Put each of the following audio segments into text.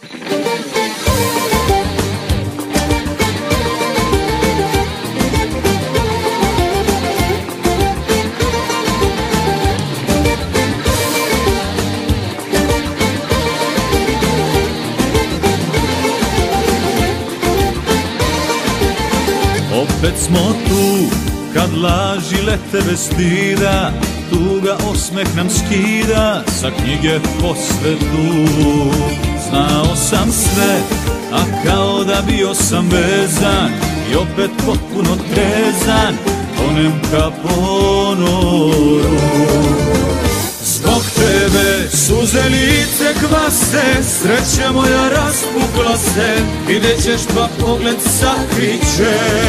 Opet smo tu, kad laži lete bez stida, tuga osmeh nam skida sa knjige po svetu. Znao sam sve, a kao da bio sam vezan, i opet potpuno trezan, tonem ka ponoru. Zbog tebe suze lice kvase, sreća moja raspukla se, vidjet ćeš pa pogled sakrićeš.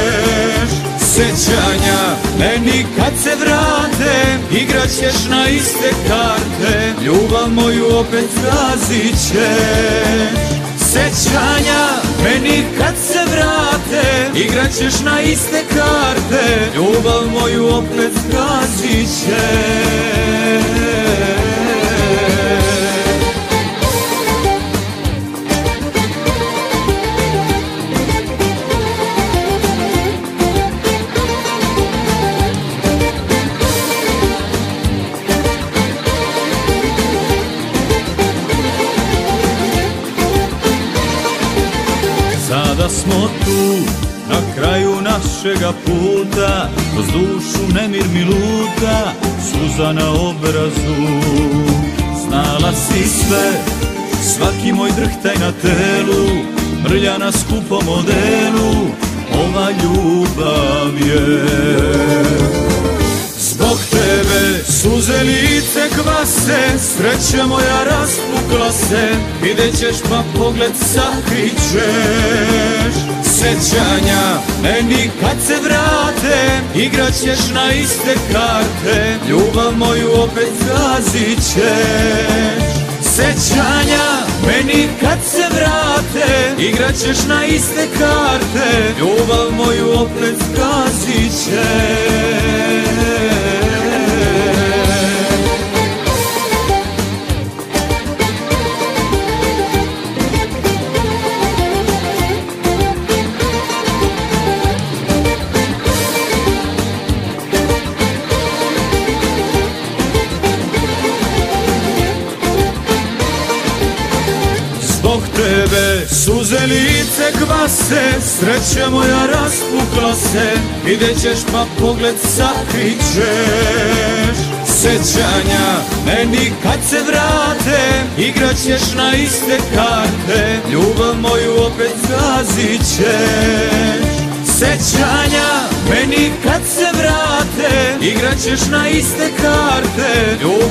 Sećanja meni kad se vrate, igrat ćeš na iste karte, ljubav moju opet zgazit ćeš. Sećanja meni kad se vrate, igrat ćeš na iste karte, ljubav moju opet zgazit ćeš. Sada smo tu, na kraju našega puta, kroz dušu nemir mi luta, suza na obrazu. Znala si sve, svaki moj drhtaj na telu, mrlja na skupom odelu, ova ljubav je. Zbog tebe suze lice kvase, sreća moja raspukla se, vidjet ćeš pa pogled sakrićeš. Sećanja meni kad se vrate, igrat ćeš na iste karte, ljubav moju opet zgazit ćeš. Sećanja meni kad se vrate, igrat ćeš na iste karte, ljubav moju opet zgazit ćeš. Zbog tebe suze lice kvase, sreća moja raspukla se, vidjet ćeš pa pogled sakrićeš. Sećanja meni kad se vrate, igrat ćeš na iste karte, ljubav moju opet zgazit ćeš. Sećanja meni kad se vrate, igrat ćeš na iste karte, ljubav